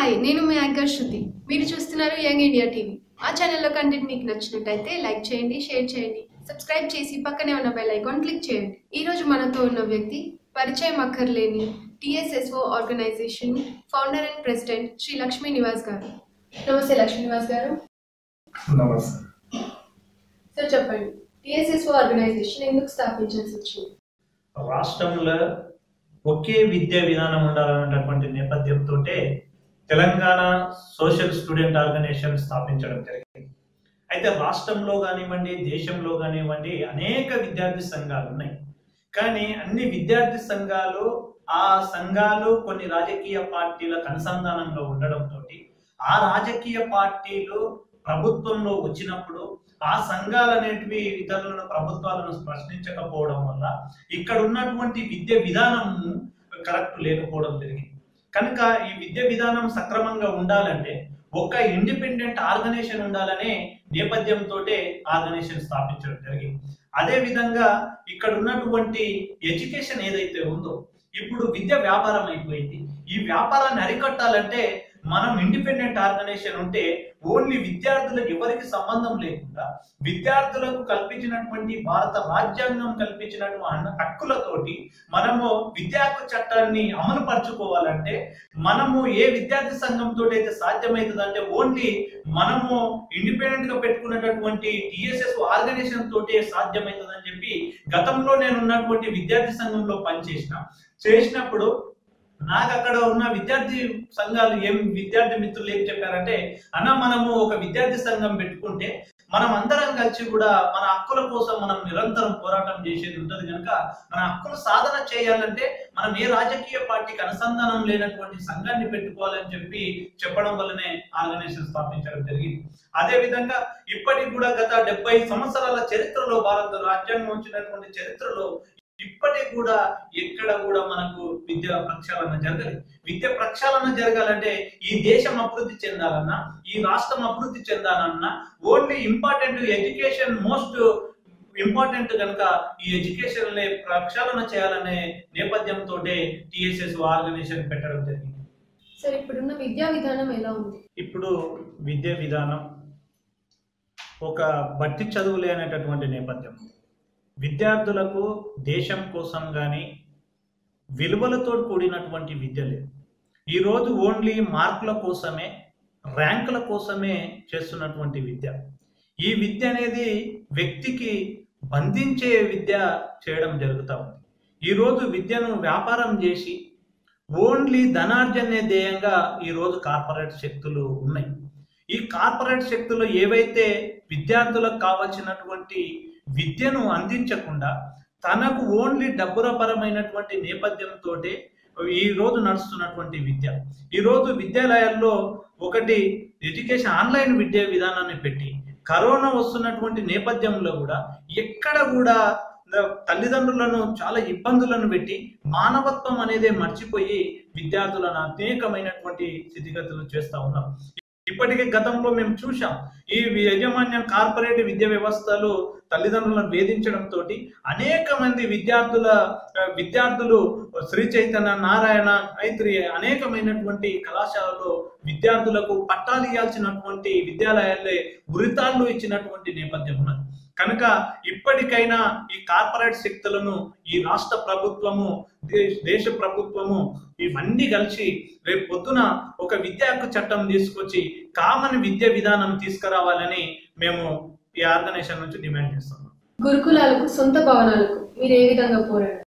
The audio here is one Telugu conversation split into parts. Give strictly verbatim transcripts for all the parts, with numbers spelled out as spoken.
హాయ్, నేను మీ యాంకర్ శృతి. మీరు చూస్తున్నారు యంగ్ ఇండియా టీవీ. ఆ ఛానల్లో కంటెంట్ మీకు నచ్చినట్టయితే లైక్ చేయండి, షేర్ చేయండి, సబ్స్క్రైబ్ చేసి పక్కనే ఉన్న బెల్ ఐకాన్ క్లిక్ చేయండి. ఈ రోజు మనతో ఉన్న వ్యక్తి పరిచయం అక్కర్లేని TSSO organization founder and president Shri Lakshmi Nivas గారు. నమస్తే లక్ష్మీ నివాస్ గారు. నమస్తే సార్, చెప్పండి, టీఎస్ఎస్ఓ ఆర్గనైజేషన్ ఎందుకు స్థాపించాల్సి వచ్చింది? రాష్ట్రంలో ఒకే విద్యా విధానం ఉండాలన్నటువంటి నేపథ్యంతో తెలంగాణ సోషల్ స్టూడెంట్ ఆర్గనైజేషన్ స్థాపించడం జరిగింది. అయితే రాష్ట్రంలో కానివ్వండి, దేశంలో కానివ్వండి అనేక విద్యార్థి సంఘాలు ఉన్నాయి. కానీ అన్ని విద్యార్థి సంఘాలు ఆ సంఘాలు కొన్ని రాజకీయ పార్టీలకు అనుసంధానంలో ఉండడంతో ఆ రాజకీయ పార్టీలు ప్రభుత్వంలో వచ్చినప్పుడు ఆ సంఘాలు అనేటివి ఇతరులను ప్రభుత్వాలను ప్రశ్నించకపోవడం వల్ల ఇక్కడ ఉన్నటువంటి విద్య విధానం కరెక్ట్ లేకపోవడం జరిగింది. కనుక ఈ విద్య విధానం సక్రమంగా ఉండాలంటే ఒక ఇండిపెండెంట్ ఆర్గనైజేషన్ ఉండాలనే నేపథ్యంతో ఆర్గనైజేషన్ స్థాపించడం జరిగింది. అదే విధంగా ఇక్కడ ఉన్నటువంటి ఎడ్యుకేషన్ ఏదైతే ఉందో ఇప్పుడు విద్య వ్యాపారం అయిపోయింది. ఈ వ్యాపారాన్ని అరికట్టాలంటే మనం ఇండిపెండెంట్ ఆర్గనైజేషన్ ఉంటే ఓన్లీ విద్యార్థులకు ఎవరికి సంబంధం లేకుండా విద్యార్థులకు కల్పించినటువంటి భారత రాజ్యాంగం కల్పించినటువంటి హక్కులతోటి మనము విద్యా హక్కు చట్టాన్ని అమలు పరచుకోవాలంటే మనము ఏ విద్యార్థి సంఘంతో అయితే సాధ్యమవుతుందంటే ఓన్లీ మనము ఇండిపెండెంట్ గా పెట్టుకున్నటువంటి టిఎస్ఎస్ ఆర్గనైజేషన్ తోటే సాధ్యమవుతుందని చెప్పి గతంలో నేను ఉన్నటువంటి విద్యార్థి సంఘంలో పనిచేసిన చేసినప్పుడు నాకు అక్కడ ఉన్న విద్యార్థి సంఘాలు ఏం విద్యార్థి మిత్రులు ఏం చెప్పారంటే, అన్న మనము ఒక విద్యార్థి సంఘం పెట్టుకుంటే మనం అందరం కలిసి కూడా మన హక్కుల కోసం మనం నిరంతరం పోరాటం చేసేది ఉంటుంది కనుక మన హక్కులు సాధన చేయాలంటే మనం ఏ రాజకీయ పార్టీకి అనుసంధానం లేనటువంటి సంఘాన్ని పెట్టుకోవాలని చెప్పి చెప్పడం వల్లనే ఆర్గనైజేషన్ స్థాపించడం జరిగింది. అదే విధంగా ఇప్పటికి కూడా గత డెబ్బై సంవత్సరాల చరిత్రలో భారత రాజ్యాంగం వచ్చినటువంటి చరిత్రలో ఇప్పటికి కూడా ఎక్కడ కూడా మనకు విద్యా ప్రక్షాళన జరగాలి. విద్య ప్రక్షాళన జరగాలంటే ఈ దేశం అభివృద్ధి చెందాలన్నా, ఈ రాష్ట్రం అభివృద్ధి చెందాలన్నా only important education most important కనుక ఈ ఎడ్యుకేషన్ ప్రక్షాళన చేయాలనే నేపథ్యంతో టిఎస్ఎస్ ఆర్గనైజేషన్ పెట్టడం జరిగింది. సార్, ఇప్పుడున్న విద్యా విధానం ఎలా ఉంది? ఇప్పుడు విద్యా విధానం ఒక బట్టి చదువులే అనేటటువంటి నేపథ్యం. విద్యార్థులకు దేశం కోసం కానీ విలువలతో కూడినటువంటి విద్య లేదు. ఈరోజు ఓన్లీ మార్కుల కోసమే, ర్యాంకుల కోసమే చేస్తున్నటువంటి విద్య. ఈ విద్య అనేది వ్యక్తికి బంధించే విద్య చేయడం జరుగుతూ ఉంది. ఈరోజు విద్యను వ్యాపారం చేసి ఓన్లీ ధనార్జనే ధ్యేయంగా ఈరోజు కార్పొరేట్ శక్తులు ఉన్నాయి. ఈ కార్పొరేట్ శక్తులు ఏవైతే విద్యార్థులకు కావాల్సినటువంటి విద్యను అందించకుండా తనకు ఓన్లీ డబ్బురపరమైనటువంటి నేపథ్యంతో ఈ రోజు నడుస్తున్నటువంటి విద్య. ఈరోజు విద్యాలయాల్లో ఒకటి ఎడ్యుకేషన్ ఆన్లైన్ విద్యా విధానాన్ని పెట్టి కరోనా వస్తున్నటువంటి నేపథ్యంలో కూడా ఎక్కడ కూడా తల్లిదండ్రులను చాలా ఇబ్బందులను పెట్టి మానవత్వం అనేది మర్చిపోయి విద్యార్థులను అనేకమైనటువంటి స్థితిగతులు చేస్తూ ఉన్నారు. ఇప్పటికే గతంలో మేము చూసాం, ఈ యాజమాన్యం కార్పొరేట్ విద్యా వ్యవస్థలు తల్లిదండ్రులను వేధించడంతో అనేక మంది విద్యార్థుల విద్యార్థులు శ్రీ చైతన్య, నారాయణ, మైత్రి అనేకమైనటువంటి కళాశాలలో విద్యార్థులకు పట్టాలు ఇవ్వాల్సినటువంటి విద్యాలయాలే ఉరితాళ్ళు ఇచ్చినటువంటి నేపథ్యం ఉన్నది. కనుక ఇప్పటికైనా ఈ కార్పొరేట్ శక్తులను ఈ రాష్ట్ర ప్రభుత్వము, దేశ ప్రభుత్వము ఇవన్నీ కలిసి రేపు పొద్దున ఒక విద్యా హక్కు చట్టం తీసుకొచ్చి కామన్ విద్యా విధానం తీసుకురావాలని మేము ఈ ఆర్గనైజేషన్ నుంచి డిమాండ్ చేస్తున్నాం. గురుకులాలకు, సొంత భవనాలకు మీరు ఏ విధంగా పోరాడారు?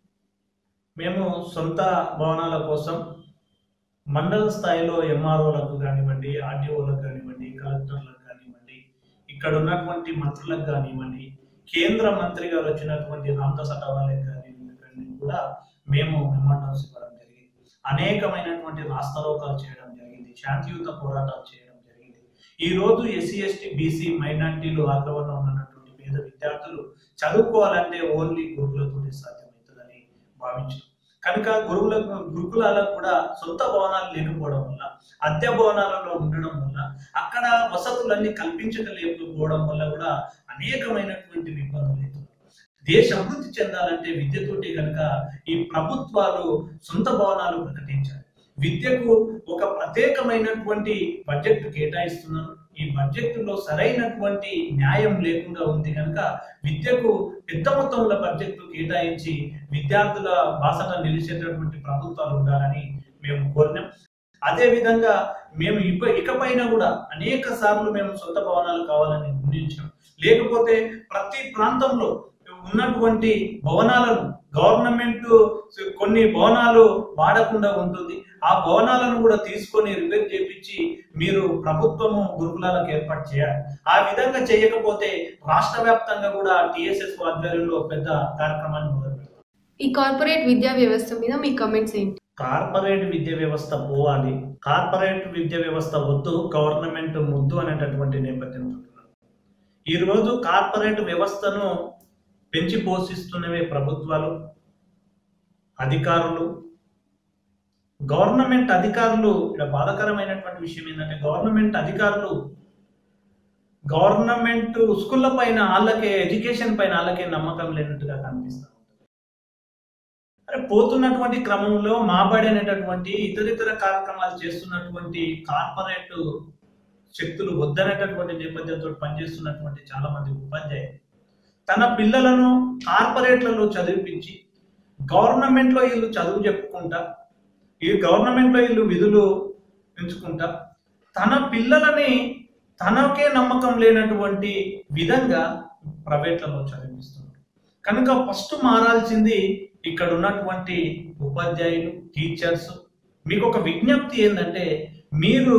మేము సొంత భవనాల కోసం మండల స్థాయిలో ఎంఆర్ఓలకు కానివ్వండి, ఆర్డీఓలకు కానివ్వండి, కలెక్టర్లకు కానివ్వండి, ఇక్కడ ఉన్నటువంటి మంత్రులకు కానివ్వండి, కేంద్ర మంత్రి గారు వచ్చినటువంటి రామదాస్ అఠవాలేకి కానివ్వండి కూడా మేము మెమోరాండమ్స్ ఇవ్వడం జరిగింది. అనేకమైనటువంటి రాస్తారోకాలు చేయడం జరిగింది, శాంతియుత పోరాటాలు చేయడం జరిగింది. ఈ రోజు ఎస్సీ ఎస్టీ బీసీ మైనార్టీలు ఆగ్రహంలో ఉన్నటువంటి పేద విద్యార్థులు చదువుకోవాలంటే ఓన్లీ గురువులతోనే సాధ్యమవుతుందని భావించారు. కనుక గురువుల గురుకులాలకు కూడా సొంత భవనాలు లేకపోవడం వల్ల, అద్దె భవనాలలో ఉండడం వల్ల, అక్కడ వసతులన్నీ కల్పించలేకపోవడం వల్ల కూడా అనేకమైనటువంటి ఇబ్బందులు అవుతున్నాయి. దేశ అభివృద్ధి చెందాలంటే విద్యతోటి కనుక ఈ ప్రభుత్వాలు సొంత భవనాలు ప్రకటించాలి. విద్యకు ఒక ప్రత్యేకమైనటువంటి బడ్జెట్ కేటాయిస్తున్నారు. ఈ బడ్జెట్ లో సరైనటువంటి న్యాయం లేకుండా ఉంది కనుక విద్యకు పెద్ద మొత్తంలో బడ్జెట్ కేటాయించి విద్యార్థుల బాసట నిలిచేటటువంటి ప్రభుత్వాలు ఉండాలని మేము కోరినాం. అదే విధంగా మేము ఇప్ప ఇకపైన కూడా అనేక సార్లు మేము సొంత భవనాలు కావాలని నిర్ణయించాం. లేకపోతే ప్రతి ప్రాంతంలో ఉన్నటువంటి భవనాలను గవర్నమెంట్ కొన్ని భవనాలు వాడకుండా ఉంటుంది, ఆ భవనాలను కూడా తీసుకొని రిపేర్ చేపించి మీరు ప్రభుత్వము గురుకులాలకు ఏర్పాటు చేయాలి. ఆ విధంగా చేయకపోతే రాష్ట్ర వ్యాప్తంగా కూడా టిఎస్ఎస్ ఆధ్వర్యంలో పెద్ద కార్యక్రమాన్ని మొదలుపెడతాం. ఈ కార్పొరేట్ విద్యా వ్యవస్థ మీద మీ కమెంట్స్ ఏంటి? కార్పొరేట్ విద్యా వ్యవస్థ పోవాలి, కార్పొరేట్ విద్యా వ్యవస్థ వద్దు, గవర్నమెంట్ ముద్దు అనేటటువంటి నేపథ్యం. ఈ రోజు కార్పొరేట్ వ్యవస్థను పెంచి పోషిస్తున్నవే ప్రభుత్వాలు, అధికారులు. గవర్నమెంట్ అధికారులు ఇక్కడ బాధాకరమైనటువంటి విషయం ఏంటంటే గవర్నమెంట్ అధికారులు గవర్నమెంట్ స్కూళ్ళ పైన వాళ్ళకే ఎడ్యుకేషన్ పైన వాళ్ళకే నమ్మకం లేనట్టుగా కనిపిస్తారు. అరే పోతున్నటువంటి క్రమంలో మాబడి అనేటటువంటి ఇతరితర కార్యక్రమాలు చేస్తున్నటువంటి కార్పొరేట్ శక్తులు వద్దనేటటువంటి నేపథ్యంతో పనిచేస్తున్నటువంటి చాలా మంది ఉపాధ్యాయులు తన పిల్లలను కార్పొరేట్లలో చదివిపించి గవర్నమెంట్లో వీళ్ళు చదువు చెప్పుకుంటా ఈ గవర్నమెంట్లో వీళ్ళు విధులు ఎంచుకుంటా తన పిల్లలని తనకే నమ్మకం లేనటువంటి విధంగా ప్రైవేట్లలో చదివిస్తున్నారు. కనుక ఫస్ట్ మారాల్సింది ఇక్కడ ఉన్నటువంటి ఉపాధ్యాయులు, టీచర్స్. మీకు ఒక విజ్ఞప్తి ఏంటంటే మీరు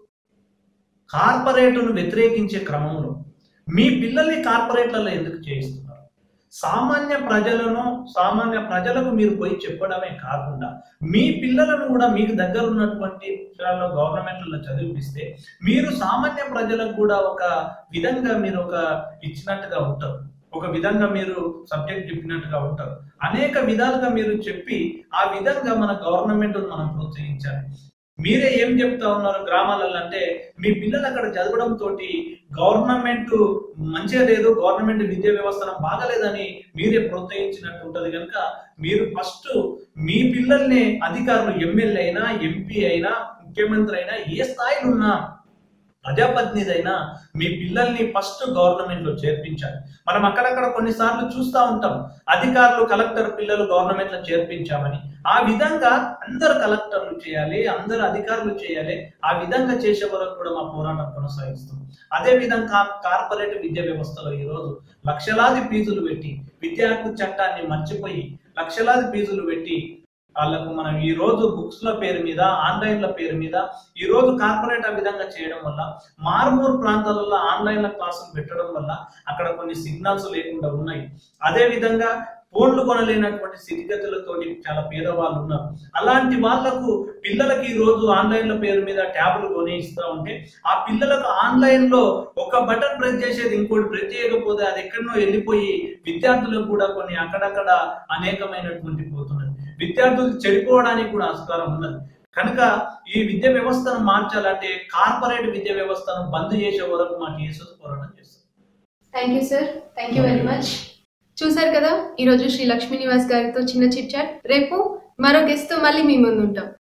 కార్పొరేట్ను వ్యతిరేకించే క్రమంలో మీ పిల్లల్ని కార్పొరేట్లలో ఎందుకు చేయిస్తున్నారు? సామాన్య ప్రజలను సామాన్య ప్రజలకు మీరు పోయి చెప్పడమే కాకుండా మీ పిల్లలను కూడా మీకు దగ్గర ఉన్నటువంటి గవర్నమెంట్లో చదివిపిస్తే మీరు సామాన్య ప్రజలకు కూడా ఒక విధంగా మీరు ఒక ఇచ్చినట్టుగా ఉంటారు, ఒక విధంగా మీరు సబ్జెక్ట్ చెప్పినట్టుగా ఉంటారు. అనేక విధాలుగా మీరు చెప్పి ఆ విధంగా మన గవర్నమెంట్ మనం ప్రోత్సహించాలి. మీరే ఏం చెప్తా ఉన్నారు గ్రామాలలో అంటే మీ పిల్లలు అక్కడ చదవడం తోటి గవర్నమెంట్ మంచిగా లేదు, గవర్నమెంట్ విద్యా వ్యవస్థ బాగలేదని మీరే ప్రోత్సహించినట్టు ఉంటది. కనుక మీరు ఫస్ట్ మీ పిల్లల్ని అధికారులు ఎమ్మెల్యే అయినా ఎంపీ అయినా ముఖ్యమంత్రి అయినా ఏ స్థాయిలో ఉన్నా ప్రజాప్రతినిధి అయినా మీ పిల్లల్ని ఫస్ట్ గవర్నమెంట్ లో చేర్పించాలి. మనం అక్కడక్కడ కొన్నిసార్లు చూస్తూ ఉంటాం అధికారులు కలెక్టర్ పిల్లలు గవర్నమెంట్ లో చేర్పించామని. ఆ విధంగా అందరు కలెక్టర్లు చేయాలి, అందరు అధికారులు చేయాలి. ఆ విధంగా చేసే వరకు కూడా మా పోరాటం కొనసాగిస్తాం. అదే విధంగా కార్పొరేట్ విద్యా వ్యవస్థలో ఈ రోజు లక్షలాది ఫీజులు పెట్టి విద్యా హక్కు చట్టాన్ని మర్చిపోయి లక్షలాది ఫీజులు పెట్టి వాళ్ళకు మనం ఈ రోజు బుక్స్ ల పేరు మీద ఆన్లైన్ల పేరు మీద ఈ రోజు కార్పొరేట్ ఆ విధంగా చేయడం వల్ల మారుమూరు ప్రాంతాలలో ఆన్లైన్ల క్లాసులు పెట్టడం వల్ల అక్కడ కొన్ని సిగ్నల్స్ లేకుండా ఉన్నాయి. అదే విధంగా ఫోన్లు కొనలేనటువంటి స్థితిగతులతోటి చాలా పేదవాళ్ళు ఉన్నారు. అలాంటి వాళ్లకు పిల్లలకి ఈ రోజు ఆన్లైన్ల పేరు మీద ట్యాబ్లు కొని ఇస్తూ ఉంటే ఆ పిల్లలకు ఆన్లైన్ లో ఒక బటన్ ప్రెస్ చేసేది ఇంకోటి ప్రెస్ చేయకపోతే అది ఎక్కడనో వెళ్ళిపోయి విద్యార్థులకు కూడా కొన్ని అక్కడక్కడ అనేకమైనటువంటి పోతున్నది. విద్యార్థులు చెడిపోవడానికి కూడా ఆస్కారం ఉన్నది. కనుక ఈ విద్యా వ్యవస్థను మార్చాలంటే కార్పొరేట్ విద్యా వ్యవస్థను బంద్ చేసే వరకు మా టీఎస్ఎస్ పోరాటం చేస్తాం. Thank you sir, thank you very much. చూసారు కదా ఈరోజు శ్రీ లక్ష్మీ నివాస్ గారితో చిన్న చిట్ చాట్. రేపు మరో గెస్ట్ తో మళ్ళీ మీ ముందు ఉంటాం.